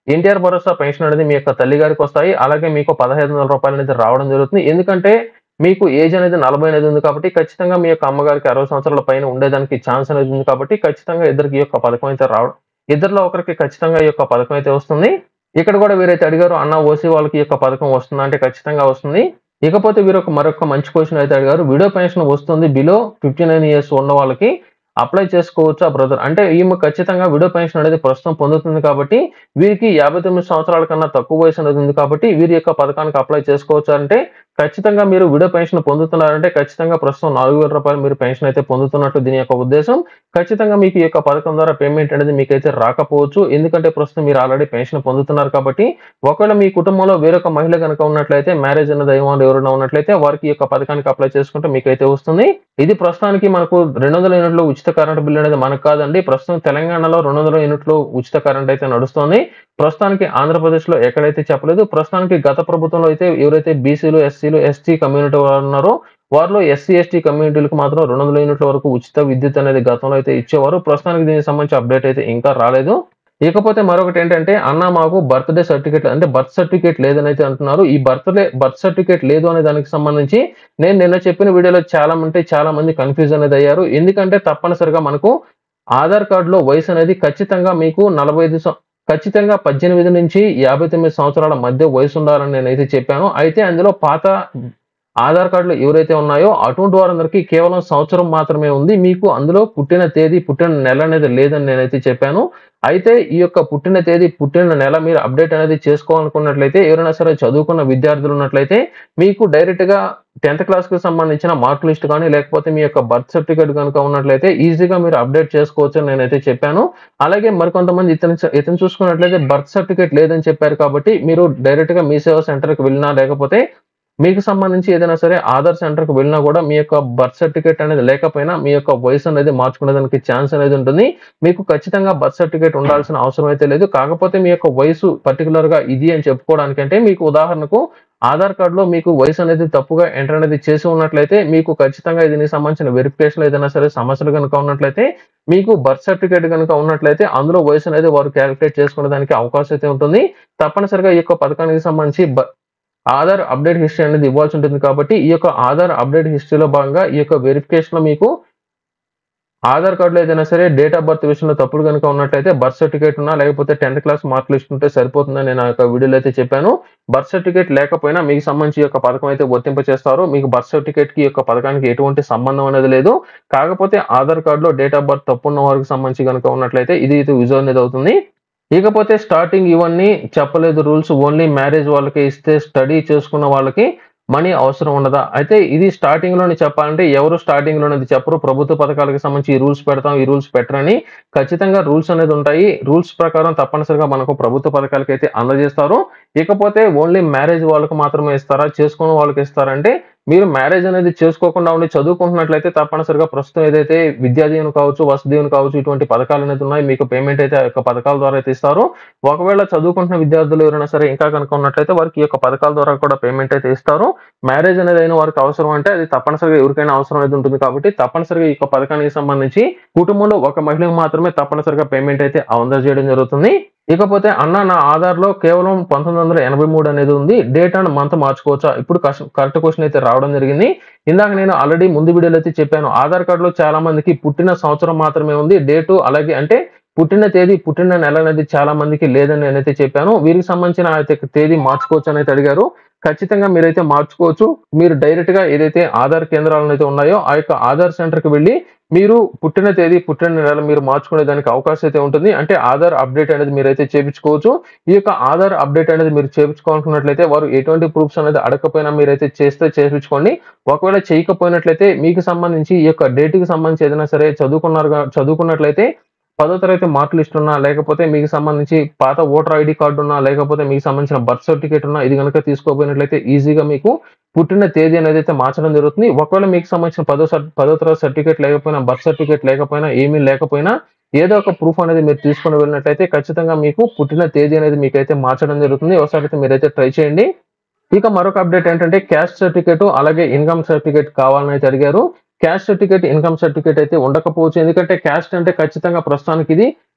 ఎన్టీఆర్ భరోసా పెన్షన్ అనేది మీ యొక్క తల్లి గారికి వస్తాయి. అలాగే మీకు పదహైదు వందల రూపాయలు అనేది రావడం జరుగుతుంది. ఎందుకంటే మీకు ఏజ్ అనేది నలభై అనేది ఉంది కాబట్టి ఖచ్చితంగా మీ యొక్క అమ్మగారికి అరవై సంవత్సరాల పైన ఉండేదానికి ఛాన్స్ అనేది ఉంది కాబట్టి ఖచ్చితంగా ఇద్దరికి ఈ యొక్క పథకం అయితే రావడం ఇద్దరిలో ఒకరికి ఖచ్చితంగా ఈ యొక్క పథకం అయితే వస్తుంది. ఇక్కడ కూడా వీరైతే అడిగారు, అన్న ఓసీ వాళ్ళకి ఈ యొక్క పథకం వస్తుందా అంటే ఖచ్చితంగా వస్తుంది. ఇకపోతే వీరు ఒక మరొక మంచి క్వశ్చన్ అయితే అడిగారు, విడో పెన్షన్ వస్తుంది బిలో ఫిఫ్టీ నైన్ ఇయర్స్ ఉన్న వాళ్ళకి అప్లై చేసుకోవచ్చా బ్రదర్ అంటే ఈమె ఖచ్చితంగా విడో పెన్షన్ అనేది ప్రస్తుతం పొందుతుంది కాబట్టి వీరికి యాభై తొమ్మిది సంవత్సరాల కన్నా తక్కువ వయసు అనేది ఉంది కాబట్టి వీరి యొక్క పథకానికి అప్లై చేసుకోవచ్చు అంటే ఖచ్చితంగా మీరు విడో పెన్షన్ పొందుతున్నారంటే ఖచ్చితంగా ప్రస్తుతం నాలుగు వేల రూపాయలు మీరు పెన్షన్ అయితే పొందుతున్నట్టు దీని యొక్క ఉద్దేశం. ఖచ్చితంగా మీకు ఈ యొక్క పథకం ద్వారా పేమెంట్ అనేది మీకైతే రాకపోవచ్చు. ఎందుకంటే ప్రస్తుతం మీరు ఆల్రెడీ పెన్షన్ పొందుతున్నారు కాబట్టి ఒకవేళ మీ కుటుంబంలో వేరొక మహిళ కనుక ఉన్నట్లయితే మ్యారేజ్ అనేది దైవం ఎవరైనా ఉన్నట్లయితే వారికి ఈ యొక్క పథకానికి అప్లై చేసుకుంటే మీకైతే వస్తుంది. ఇది ప్రస్తుతానికి మనకు రెండు వందల యూనిట్లు ఉచిత కరెంట్ బిల్ అనేది మనకు కాదండి. ప్రస్తుతం తెలంగాణలో రెండు వందల యూనిట్లు ఉచిత కరెంట్ అయితే నడుస్తుంది. ప్రస్తుతానికి ఆంధ్రప్రదేశ్ లో ఎక్కడైతే చెప్పలేదు. ప్రస్తుతానికి గత ప్రభుత్వంలో అయితే ఎవరైతే బీసీలు ఎస్సీలు ఎస్టీ కమ్యూనిటీ వారు ఉన్నారో వారిలో ఎస్సీ ఎస్టీ కమ్యూనిటీలకు మాత్రం రెండు వందల యూనిట్ల వరకు ఉచిత విద్యుత్ అనేది గతంలో అయితే ఇచ్చేవారు. ప్రస్తుతానికి దీనికి సంబంధించి అప్డేట్ అయితే ఇంకా రాలేదు. ఇకపోతే మరొకటి ఏంటంటే అన్న మాకు బర్త్డే సర్టిఫికేట్ అంటే బర్త్ సర్టిఫికేట్ లేదని అయితే అంటున్నారు. ఈ బర్త్డే బర్త్ సర్టిఫికేట్ లేదు అనే దానికి సంబంధించి నేను నిన్న చెప్పిన వీడియోలో చాలా మంది చాలా మంది కన్ఫ్యూజ్ అనేది అయ్యారు. ఎందుకంటే తప్పనిసరిగా మనకు ఆధార్ కార్డులో వయసు అనేది ఖచ్చితంగా మీకు నలభై ఐదు ఖచ్చితంగా పద్దెనిమిది నుంచి యాభై తొమ్మిది సంవత్సరాల మధ్య వయసు ఉండాలని నేనైతే చెప్పాను. అయితే అందులో పాత ఆధార్ కార్డులు ఎవరైతే ఉన్నాయో అటువంటి వారందరికీ కేవలం సంవత్సరం మాత్రమే ఉంది. మీకు అందులో పుట్టిన తేదీ పుట్టిన నెల అనేది లేదని నేనైతే చెప్పాను. అయితే ఈ యొక్క పుట్టిన తేదీ పుట్టిన నెల మీరు అప్డేట్ అనేది చేసుకోవాలనుకున్నట్లయితే ఎవరైనా సరే చదువుకున్న విద్యార్థులు ఉన్నట్లయితే మీకు డైరెక్ట్ గా టెన్త్ క్లాస్ కి సంబంధించిన మార్క్ లిస్ట్ కానీ లేకపోతే మీ యొక్క బర్త్ సర్టిఫికేట్ కనుక ఉన్నట్లయితే ఈజీగా మీరు అప్డేట్ చేసుకోవచ్చు అని నేనైతే చెప్పాను. అలాగే మరికొంతమంది ఇతను ఇతను చూసుకున్నట్లయితే బర్త్ సర్టిఫికేట్ లేదని చెప్పారు కాబట్టి మీరు డైరెక్ట్ గా మీ సేవా సెంటర్ కి వెళ్ళినా లేకపోతే మీకు సంబంధించి ఏదైనా సరే ఆధార్ సెంటర్ కు వెళ్ళినా కూడా మీ యొక్క బర్త్ సర్టిఫికేట్ అనేది లేకపోయినా మీ యొక్క వయసు అనేది మార్చుకునేదానికి ఛాన్స్ అనేది ఉంటుంది. మీకు ఖచ్చితంగా బర్త్ సర్టిఫికేట్ ఉండాల్సిన అవసరం అయితే లేదు. కాకపోతే మీ యొక్క వయసు పర్టికులర్ గా ఇది అని చెప్పుకోవడానికంటే మీకు ఉదాహరణకు ఆధార్ కార్డులో మీకు వయసు అనేది తప్పుగా ఎంటర్ అనేది చేసి ఉన్నట్లయితే మీకు ఖచ్చితంగా దీనికి సంబంధించిన వెరిఫికేషన్ ఏదైనా సరే సమస్యలు కనుక ఉన్నట్లయితే మీకు బర్త్ సర్టిఫికేట్ కనుక ఉన్నట్లయితే అందులో వయసు అనేది వారు క్యాలిక్యులేట్ చేసుకునే దానికి అవకాశం అయితే ఉంటుంది. తప్పనిసరిగా ఈ యొక్క పథకానికి సంబంధించి ఆధార్ అప్డేట్ హిస్టరీ అనేది ఇవ్వాల్సి ఉంటుంది కాబట్టి ఈ యొక్క ఆధార్ అప్డేట్ హిస్టరీలో భాగంగా ఈ యొక్క వెరిఫికేషన్ లో మీకు ఆధార్ కార్డులో ఏదైనా సరే డేట్ ఆఫ్ బర్త్ విషయంలో తప్పులు కనుక ఉన్నట్లయితే బర్త్ సర్టిఫికేట్ ఉన్నా లేకపోతే టెన్త్ క్లాస్ మార్క్ లిస్ట్ ఉంటే సరిపోతుందని నేను ఆ యొక్క వీడియోలో అయితే చెప్పాను. బర్త్ సర్టిఫికేట్ లేకపోయినా మీకు సంబంధించి యొక్క పథకం అయితే వర్తింప చేస్తారు. మీకు బర్త్ సర్టిఫికేట్ కి యొక్క పథకానికి ఎటువంటి సంబంధం అనేది లేదు. కాకపోతే ఆధార్ కార్డులో డేట్ ఆఫ్ బర్త్ తప్పు ఉన్న వారికి సంబంధించి కనుక ఉన్నట్లయితే ఇది అయితే యూజ్ అనేది అవుతుంది. ఇకపోతే స్టార్టింగ్ ఇవన్నీ చెప్పలేదు రూల్స్, ఓన్లీ మ్యారేజ్ వాళ్ళకి ఇస్తే స్టడీ చేసుకున్న వాళ్ళకి మనీ అవసరం ఉండదా? అయితే ఇది స్టార్టింగ్ లోనే చెప్పాలంటే ఎవరు స్టార్టింగ్ లోనే చెప్పరు. ప్రభుత్వ పథకాలకు సంబంధించి ఈ రూల్స్ పెడతాం ఈ రూల్స్ పెట్టరని ఖచ్చితంగా రూల్స్ అనేది ఉంటాయి. రూల్స్ ప్రకారం తప్పనిసరిగా మనకు ప్రభుత్వ పథకాలకి అయితే అందజేస్తారు. ఇకపోతే ఓన్లీ మ్యారేజ్ వాళ్ళకి మాత్రమే ఇస్తారా, చేసుకున్న వాళ్ళకి ఇస్తారంటే మీరు మ్యారేజ్ అనేది చేసుకోకుండా ఉండి చదువుకుంటున్నట్లయితే తప్పనిసరిగా ప్రస్తుతం ఏదైతే విద్యా దీవెన కావచ్చు వసతి దీవెన కావచ్చు ఇటువంటి పథకాలు అనేది ఉన్నాయి మీకు పేమెంట్ అయితే ఆ యొక్క పథకాల ద్వారా అయితే ఇస్తారు. ఒకవేళ చదువుకుంటున్న విద్యార్థులు ఎవరైనా సరే ఇంకా కనుక ఉన్నట్లయితే వారికి ఈ యొక్క పథకాల ద్వారా కూడా పేమెంట్ అయితే ఇస్తారు. మ్యారేజ్ అనేది అయిన వారికి అవసరం అంటే అది తప్పనిసరిగా ఎవరికైనా అవసరం అనేది ఉంటుంది కాబట్టి తప్పనిసరిగా ఈ యొక్క పథకానికి సంబంధించి కుటుంబంలో ఒక మహిళకు మాత్రమే తప్పనిసరిగా పేమెంట్ అయితే అందజేయడం జరుగుతుంది. ఇకపోతే అన్న నా ఆధార్ లో కేవలం పంతొమ్మిది వందల ఎనభై మూడు అనేది ఉంది, డేట్ అండ్ మంత్ మార్చుకోవచ్చా? ఇప్పుడు కరెక్ట్ క్వశ్చన్ అయితే రావడం జరిగింది. ఇందాక నేను ఆల్రెడీ ముందు వీడియోలో అయితే చెప్పాను ఆధార్ కార్డు లో చాలా మందికి పుట్టిన సంవత్సరం మాత్రమే ఉంది, డేటు అలాగే అంటే పుట్టిన తేదీ పుట్టిన నెల అనేది చాలా మందికి లేదని నేనైతే చెప్పాను. వీరికి సంబంధించిన తేదీ మార్చుకోవచ్చు అని అయితే అడిగారు. ఖచ్చితంగా మీరైతే మార్చుకోవచ్చు. మీరు డైరెక్ట్ గా ఏదైతే ఆధార్ కేంద్రాలను అయితే ఉన్నాయో ఆ యొక్క ఆధార్ సెంటర్ కి వెళ్ళి మీరు పుట్టిన తేదీ పుట్టిన నెల మీరు మార్చుకునే దానికి అవకాశం అయితే ఉంటుంది. అంటే ఆధార్ అప్డేట్ అనేది మీరైతే చేయించుకోవచ్చు. ఈ యొక్క ఆధార్ అప్డేట్ అనేది మీరు చేయించుకోవాలనుకున్నట్లయితే వారు ఎటువంటి ప్రూఫ్స్ అనేది అడగకపోయినా మీరైతే చేస్తే చేయించుకోండి. ఒకవేళ చేయకపోయినట్లయితే మీకు సంబంధించి ఈ యొక్క డేట్ కి సంబంధించి ఏదైనా సరే చదువుకున్నారు చదువుకున్నట్లయితే పదో తరగతి మార్క్ లిస్ట్ ఉన్నా లేకపోతే మీకు సంబంధించి పాత ఓటర్ ఐడి కార్డు ఉన్నా లేకపోతే మీకు సంబంధించిన బర్త్ సర్టిఫికేట్ ఉన్నా ఇది కనుక తీసుకోపోయినట్లయితే ఈజీగా మీకు పుట్టిన తేదీ అనేది అయితే మార్చడం జరుగుతుంది. ఒకవేళ మీకు సంబంధించిన పదో పదో తరగతి సర్టిఫికేట్ లేకపోయినా బర్త్ సర్టిఫికేట్ లేకపోయినా ఏమీ లేకపోయినా ఏదో ఒక ప్రూఫ్ అనేది మీరు తీసుకుని వెళ్ళినట్లయితే ఖచ్చితంగా మీకు పుట్టిన తేదీ అనేది మీకైతే మార్చడం జరుగుతుంది. ఒకసారి అయితే మీరైతే ట్రై చేయండి. ఇక మరొక అప్డేట్ ఏంటంటే క్యాస్ట్ సర్టిఫికేట్ అలాగే ఇన్కమ్ సర్టిఫికేట్ కావాలని అయితే అడిగారు. క్యాస్ట్ సర్టిఫికేట్ ఇన్కమ్ సర్టిఫికేట్ అయితే ఉండకపోవచ్చు. ఎందుకంటే క్యాస్ట్ అంటే ఖచ్చితంగా ప్రస్తుతానికి ఇది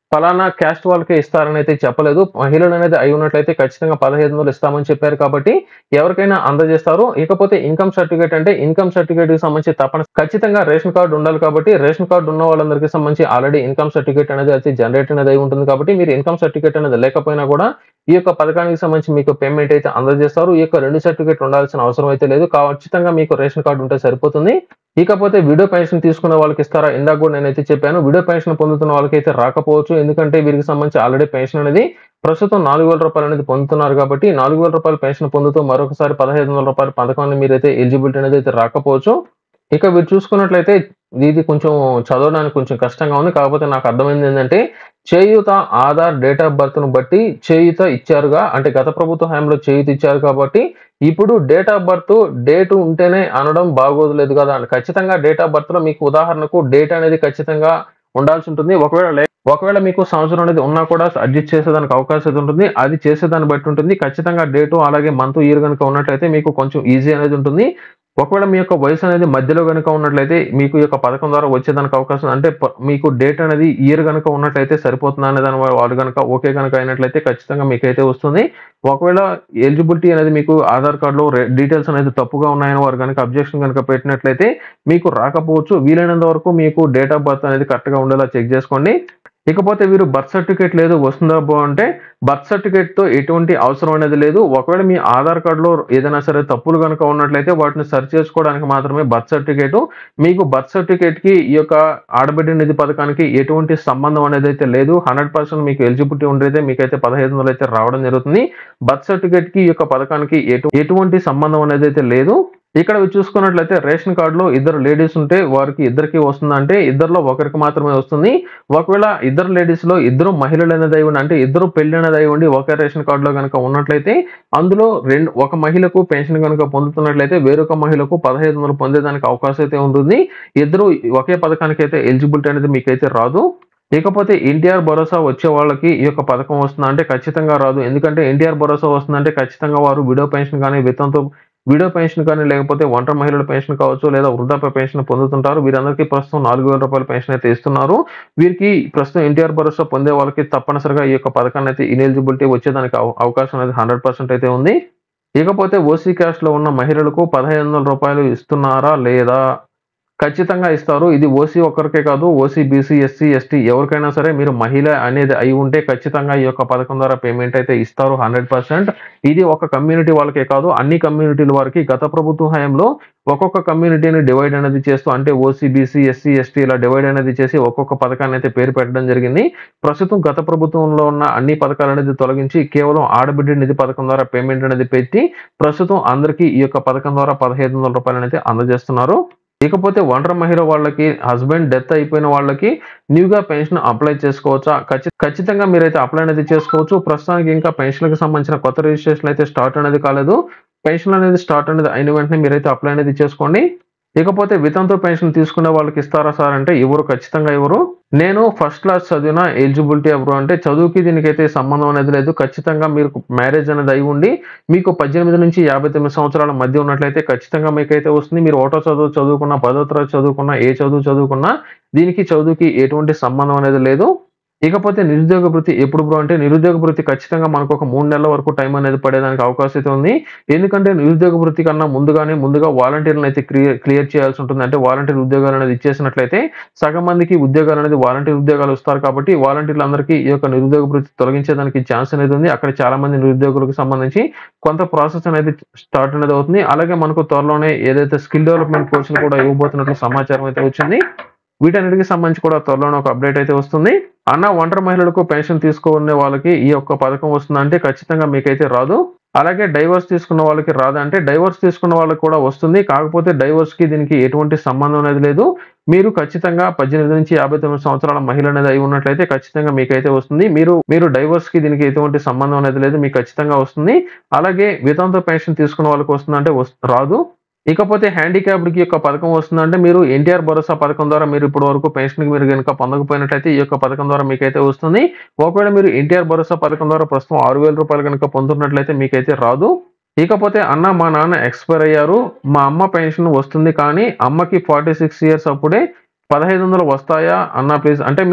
ఫలానా క్యాస్ట్ వాళ్ళకే ఇస్తారని అయితే చెప్పలేదు. మహిళలు అనేది అయి ఉన్నట్లయితే ఖచ్చితంగా పదిహేను వందలు ఇస్తామని చెప్పారు కాబట్టి ఎవరికైనా అందజేస్తారు. ఇకపోతే ఇన్‌కమ్ సర్టిఫికేట్ అంటే ఇన్‌కమ్ సర్టిఫికేట్‌కి సంబంధించి తప్పని ఖచ్చితంగా రేషన్ కార్డ్ ఉండాలి కాబట్టి రేషన్ కార్డ్ ఉన్న వాళ్ళందరికీ సంబంధించి ఆల్రెడీ ఇన్‌కమ్ సర్టిఫికేట్ అనేది అయితే జనరేట్ అనేది అయి ఉంటుంది కాబట్టి మీరు ఇన్‌కమ్ సర్టిఫికేట్ అనేది లేకపోయినా కూడా ఈ యొక్క పథకానికి సంబంధించి మీకు పేమెంట్ అయితే అందజేస్తారు. ఈ యొక్క రెండు సర్టిఫికేట్లు ఉండాల్సిన అవసరం అయితే లేదు. ఖచ్చితంగా మీకు రేషన్ కార్డ్ ఉంటే సరిపోతుంది. ఇకపోతే విడో పెన్షన్ తీసుకున్న వాళ్ళకి ఇస్తారా? ఇందాక కూడా నేనైతే చెప్పాను. విడో పెన్షన్ పొందుతున్న వాళ్ళకైతే రాకపోవచ్చు. ఎందుకంటే వీరికి సంబంధించి ఆల్రెడీ పెన్షన్ అనేది ప్రస్తుతం రూ. నాలుగు వేలు అనేది పొందుతున్నారు కాబట్టి రూ. నాలుగు వేల పెన్షన్ పొందుతూ మరొకసారి రూ. పదిహేను వందల పథకాన్ని మీరైతే ఎలిజిబిలిటీ అనేది అయితే రాకపోవచ్చు. ఇక మీరు చూసుకున్నట్లయితే ఇది కొంచెం చదవడానికి కొంచెం కష్టంగా ఉంది. కాకపోతే నాకు అర్థమైంది ఏంటంటే చేయూత ఆధార్ డేట్ ఆఫ్ బర్త్‌ను బట్టి చేయూత ఇచ్చారుగా. అంటే గత ప్రభుత్వ హయాంలో చేయూత ఇచ్చారు కాబట్టి ఇప్పుడు డేట్ ఆఫ్ బర్త్ డేట్ ఉంటేనే అనడం బాగోదులేదు కదా! అని ఖచ్చితంగా డేట్ ఆఫ్ బర్త్‌లో మీకు ఉదాహరణకు డేట్ అనేది ఖచ్చితంగా ఉండాల్సి ఉంటుంది. ఒకవేళ లే ఒకవేళ మీకు సంవత్సరం అనేది ఉన్నా కూడా అడ్జస్ట్ చేసేదానికి అవకాశం అయితే ఉంటుంది. అది చేసేదాన్ని బట్టి ఉంటుంది. ఖచ్చితంగా డేటు అలాగే మంత్, ఇయర్ గనుక ఉన్నట్లయితే మీకు కొంచెం ఈజీ అనేది ఉంటుంది. ఒకవేళ మీ యొక్క వయసు అనేది మధ్యలో గనుక ఉన్నట్లయితే మీకు ఈ యొక్క పథకం ద్వారా వచ్చేదానికి అవకాశం అంటే ప మీకు డేట్ అనేది ఇయర్ గనుక ఉన్నట్లయితే సరిపోతుందా అనే దాని వాళ్ళు గనుక ఓకే గనుక అయినట్లయితే ఖచ్చితంగా మీకైతే వస్తుంది. ఒకవేళ ఎలిజిబిలిటీ అనేది మీకు ఆధార్ కార్డ్‌లో రె డీటెయిల్స్ అనేది తప్పుగా ఉన్నాయని వారు గనుక అబ్జెక్షన్ గనుక పెట్టినట్లయితే మీకు రాకపోవచ్చు. వీలైనంత వరకు మీకు డేట్ ఆఫ్ బర్త్ అనేది కరెక్ట్‌గా ఉండేలా చెక్ చేసుకోండి. ఇకపోతే వీరు బర్త్ సర్టిఫికేట్ లేదు వస్తుందా బ్రో అంటే బర్త్ సర్టిఫికేట్‌తో ఎటువంటి అవసరం అనేది లేదు. ఒకవేళ మీ ఆధార్ కార్డ్‌లో ఏదైనా సరే తప్పులు గనుక ఉన్నట్లయితే వాటిని సరి చేసుకోవడానికి మాత్రమే బర్త్ సర్టిఫికేటు. మీకు బర్త్ సర్టిఫికేట్‌కి ఈ యొక్క ఆడబిడ్డ నిధి పథకానికి ఎటువంటి సంబంధం అనేది అయితే లేదు. వంద శాతం మీకు ఎలిజిబిలిటీ ఉండైతే మీకైతే పదిహేను వందలు అయితే రావడం జరుగుతుంది. బర్త్ సర్టిఫికేట్‌కి ఈ యొక్క పథకానికి ఎటు ఎటువంటి సంబంధం అనేది అయితే లేదు. ఇక్కడ చూసుకున్నట్లయితే రేషన్ కార్డ్‌లో ఇద్దరు లేడీస్ ఉంటే వారికి ఇద్దరికీ వస్తుందంటే ఇద్దరిలో ఒకరికి మాత్రమే వస్తుంది. ఒకవేళ ఇద్దరు లేడీస్‌లో ఇద్దరు మహిళలనేది అయ్యుండి అంటే ఇద్దరు పెళ్ళనేది అయ్యుండి ఒకే రేషన్ కార్డ్‌లో గనుక ఉన్నట్లయితే అందులో రెండు ఒక మహిళకు పెన్షన్ గనుక పొందుతున్నట్లయితే వేరొక మహిళకు పదిహేను వందలు పొందేదానికి అవకాశం అయితే ఉంటుంది. ఇద్దరు ఒకే పథకానికైతే ఎలిజిబిలిటీ అనేది మీకైతే రాదు. ఇకపోతే ఎన్టీఆర్ భరోసా వచ్చే వాళ్ళకి ఈ యొక్క పథకం వస్తుందా అంటే ఖచ్చితంగా రాదు. ఎందుకంటే ఎన్టీఆర్ భరోసా వస్తుందంటే ఖచ్చితంగా వారు విడో పెన్షన్ గాని, వితంతు విడో పెన్షన్ కానీ లేకపోతే ఒంటరి మహిళల పెన్షన్ కావచ్చు లేదా వృద్ధాప్య పెన్షన్ పొందుతుంటారు. వీరందరికీ ప్రస్తుతం రూ. నాలుగు వేల పెన్షన్ అయితే ఇస్తున్నారు. వీరికి ప్రస్తుతం ఎన్టీఆర్ భరోసా పొందే వాళ్ళకి తప్పనిసరిగా ఈ యొక్క పథకాన్ని అయితే ఇనెలిజిబిలిటీ వచ్చేదానికి అవ అవకాశం అనేది వంద శాతం అయితే ఉంది. ఇకపోతే ఓసీ క్యాస్ట్‌లో ఉన్న మహిళలకు రూ. పదిహేను వందలు ఇస్తున్నారా లేదా? ఖచ్చితంగా ఇస్తారు. ఇది ఓసీ ఒక్కరికే కాదు. ఓసీ, బీసీ, ఎస్సీ, ఎస్టీ ఎవరికైనా సరే మీరు మహిళ అనేది అయి ఉంటే ఖచ్చితంగా ఈ యొక్క పథకం ద్వారా పేమెంట్ అయితే ఇస్తారు వంద శాతం. ఇది ఒక కమ్యూనిటీ వాళ్ళకే కాదు అన్ని కమ్యూనిటీల వారికి గత ప్రభుత్వ హయాంలో ఒక్కొక్క కమ్యూనిటీని డివైడ్ అనేది చేస్తూ అంటే ఓసీ, బీసీ, ఎస్సీ, ఎస్టీ ఇలా డివైడ్ అనేది చేసి ఒక్కొక్క పథకాన్ని అయితే పేరు పెట్టడం జరిగింది. ప్రస్తుతం గత ప్రభుత్వంలో ఉన్న అన్ని పథకాలనేది తొలగించి కేవలం ఆడబిడ్డ నిధి పథకం ద్వారా పేమెంట్ అనేది పెట్టి ప్రస్తుతం అందరికీ ఈ యొక్క పథకం ద్వారా రూ. పదిహేను వందలు అయితే అందజేస్తున్నారు. ఇకపోతే ఒంటరి మహిళ వాళ్ళకి హస్బెండ్ డెత్ అయిపోయిన వాళ్ళకి న్యూగా పెన్షన్ అప్లై చేసుకోవచ్చా? ఖచ్చి ఖచ్చితంగా మీరైతే అప్లై అనేది చేసుకోవచ్చు. ప్రస్తుతానికి ఇంకా పెన్షన్‌కి సంబంధించిన కొత్త రిజిస్ట్రేషన్ అయితే స్టార్ట్ అనేది కాలేదు. పెన్షన్ అనేది స్టార్ట్ అనేది అయిన వెంటనే మీరైతే అప్లై అనేది చేసుకోండి. ఇకపోతే వితంతు పెన్షన్ తీసుకునే వాళ్ళకి ఇస్తారా సార్ అంటే ఇవ్వరు. ఖచ్చితంగా ఇవ్వరు. నేను ఫస్ట్ క్లాస్ చదివిన ఎలిజిబిలిటీ ఎవరు అంటే చదువుకి దీనికైతే సంబంధం అనేది లేదు. ఖచ్చితంగా మీరు మ్యారేజ్ అనేది అయి ఉండి మీకు పద్దెనిమిది నుంచి యాభై తొమ్మిది సంవత్సరాల మధ్య ఉన్నట్లయితే ఖచ్చితంగా మీకైతే వస్తుంది. మీరు ఒకటో చదువు చదువుకున్నా, పదో తరగతి చదువుకున్నా, ఏ చదువు చదువుకున్నా దీనికి చదువుకి ఎటువంటి సంబంధం అనేది లేదు. ఇకపోతే నిరుద్యోగ భృతి ఎప్పుడు బ్రో అంటే నిరుద్యోగ భృతి ఖచ్చితంగా మనకు ఒక మూడు నెలల వరకు టైం అనేది పడేదానికి అవకాశం అయితే ఉంది. ఎందుకంటే నిరుద్యోగ భృతి కన్నా ముందుగానే ముందుగా వాలంటీర్‌లను అయితే క్లియర్ క్లియర్ చేయాల్సి ఉంటుంది. అంటే వాలంటీర్ ఉద్యోగాలు అనేది ఇచ్చేసినట్లయితే సగం మందికి ఉద్యోగాలు అనేది వాలంటీర్ ఉద్యోగాలు ఇస్తారు కాబట్టి వాలంటీర్లందరికీ ఈ యొక్క నిరుద్యోగ భృతి తొలగించేదానికి ఛాన్స్ అనేది ఉంది. అక్కడ చాలా మంది నిరుద్యోగులకు సంబంధించి కొంత ప్రాసెస్ అనేది స్టార్ట్ అనేది అవుతుంది. అలాగే మనకు త్వరలోనే ఏదైతే స్కిల్ డెవలప్‌మెంట్ కోర్సులు కూడా ఇవ్వబోతున్నట్లు సమాచారం అయితే వచ్చింది. వీటన్నిటికి సంబంధించి కూడా త్వరలోనే ఒక అప్డేట్ అయితే వస్తుంది. అన్న ఒంటరి మహిళలకు పెన్షన్ తీసుకునే వాళ్ళకి ఈ యొక్క పథకం వస్తుందంటే ఖచ్చితంగా మీకైతే రాదు. అలాగే డైవర్స్ తీసుకున్న వాళ్ళకి రాదా అంటే డైవర్స్ తీసుకున్న వాళ్ళకి కూడా వస్తుంది. కాకపోతే డైవర్స్‌కి దీనికి ఎటువంటి సంబంధం అనేది లేదు. మీరు ఖచ్చితంగా పద్దెనిమిది నుంచి యాభై తొమ్మిది సంవత్సరాల మహిళ అనేది అయి ఉన్నట్లయితే ఖచ్చితంగా మీకైతే వస్తుంది. మీరు మీరు డైవర్స్‌కి దీనికి ఎటువంటి సంబంధం అనేది లేదు. మీకు ఖచ్చితంగా వస్తుంది. అలాగే వితంతు పెన్షన్ తీసుకున్న వాళ్ళకి వస్తుందంటే వస్ రాదు. ఇకపోతే హ్యాండిక్యాప్డ్‌కి యొక్క పథకం వస్తుందంటే మీరు ఎన్టీఆర్ భరోసా పథకం ద్వారా మీరు ఇప్పటి వరకు పెన్షన్‌కి మీరు గనుక పొందకపోయినట్లయితే ఈ యొక్క పథకం ద్వారా మీకైతే వస్తుంది. ఒకవేళ మీరు ఎన్టీఆర్ భరోసా పథకం ద్వారా ప్రస్తుతం ఆరు వేల రూపాయలు గనుక పొందుతున్నట్లయితే మీకైతే రాదు. ఇకపోతే అన్న మా నాన్న ఎక్స్‌పైర్ అయ్యారు. మా అమ్మ పెన్షన్ వస్తుంది కానీ అమ్మకి నలభై ఆరు ఇయర్స్ అప్పుడే పదిహేను వందలు వస్తాయా అన్న ప్లీజ్ అంటే మీ అమ్మ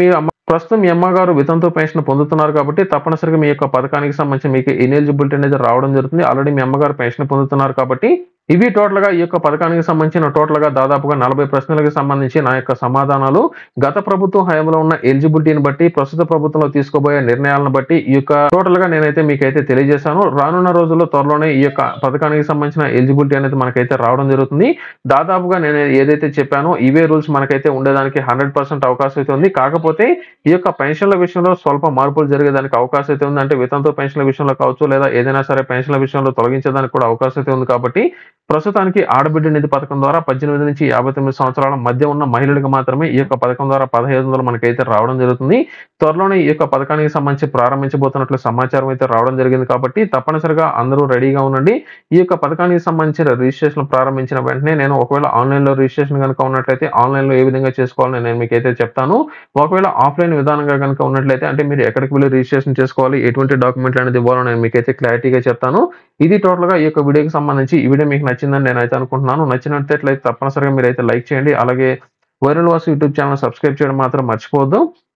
ప్రస్తుతం మీ అమ్మగారు వితంతు పెన్షన్ పొందుతున్నారు కాబట్టి తప్పనిసరిగా మీ యొక్క పథకానికి సంబంధించి మీకు ఇనెలిజిబిలిటీ అనేది రావడం జరుగుతుంది. ఆల్రెడీ మీ అమ్మగారు పెన్షన్ పొందుతున్నారు కాబట్టి ఇవి టోటల్‌గా ఈ యొక్క పథకానికి సంబంధించిన టోటల్‌గా దాదాపుగా నలభై ప్రశ్నలకు సంబంధించి నా యొక్క సమాధానాలు. గత ప్రభుత్వం హయాంలో ఉన్న ఎలిజిబిలిటీని బట్టి, ప్రస్తుత ప్రభుత్వంలో తీసుకోబోయే నిర్ణయాలను బట్టి ఈ యొక్క టోటల్‌గా నేనైతే మీకైతే తెలియజేశాను. రానున్న రోజుల్లో త్వరలోనే ఈ యొక్క పథకానికి సంబంధించిన ఎలిజిబిలిటీ అనేది మనకైతే రావడం జరుగుతుంది. దాదాపుగా నేను ఏదైతే చెప్పానో ఇవే రూల్స్ మనకైతే ఉండేదానికి వంద శాతం అవకాశం అయితే ఉంది. కాకపోతే ఈ యొక్క పెన్షన్‌ల విషయంలో స్వల్ప మార్పులు జరిగేదానికి అవకాశం అయితే ఉంది. అంటే వితంతు పెన్షన్‌ల విషయంలో కావచ్చు, లేదా ఏదైనా సరే పెన్షన్‌ల విషయంలో తొలగించేదానికి కూడా అవకాశం అయితే ఉంది కాబట్టి ప్రస్తుతానికి ఆడబిడ్డ నిధి పథకం ద్వారా పద్దెనిమిది నుంచి యాభై తొమ్మిది సంవత్సరాల మధ్య ఉన్న మహిళలకు మాత్రమే ఈ యొక్క పథకం ద్వారా పదిహేను వందలు మనకైతే రావడం జరుగుతుంది. త్వరలోనే ఈ యొక్క పథకానికి సంబంధించి ప్రారంభించబోతున్నట్లు సమాచారం అయితే రావడం జరిగింది కాబట్టి తప్పనిసరిగా అందరూ రెడీగా ఉండండి. ఈ యొక్క పథకానికి సంబంధించిన రిజిస్ట్రేషన్ ప్రారంభించిన వెంటనే నేను ఒకవేళ ఆన్‌లైన్‌లో రిజిస్ట్రేషన్ గనుక ఉన్నట్లయితే ఆన్‌లైన్‌లో ఏ విధంగా చేసుకోవాలో నేను మీకైతే చెప్తాను. ఒకవేళ ఆఫ్‌లైన్ విధానంగా గనుక ఉన్నట్లయితే అంటే మీరు ఎక్కడికి వెళ్లి రిజిస్ట్రేషన్ చేసుకోవాలి, ఎటువంటి డాక్యుమెంట్లు అనేది ఇవ్వాలో నేను మీకైతే క్లారిటీగా చెప్తాను. ఇది టోటల్‌గా ఈ యొక్క వీడియోకి సంబంధించి. ఈ వీడియో మీకు నచ్చిందని నేనైతే అనుకుంటున్నాను. నచ్చినట్లయితే తప్పనిసరిగా మీరైతే లైక్ చేయండి. అలాగే viral Vasu YouTube channel subscribe చేయడం మాత్రం మర్చిపోవద్దు.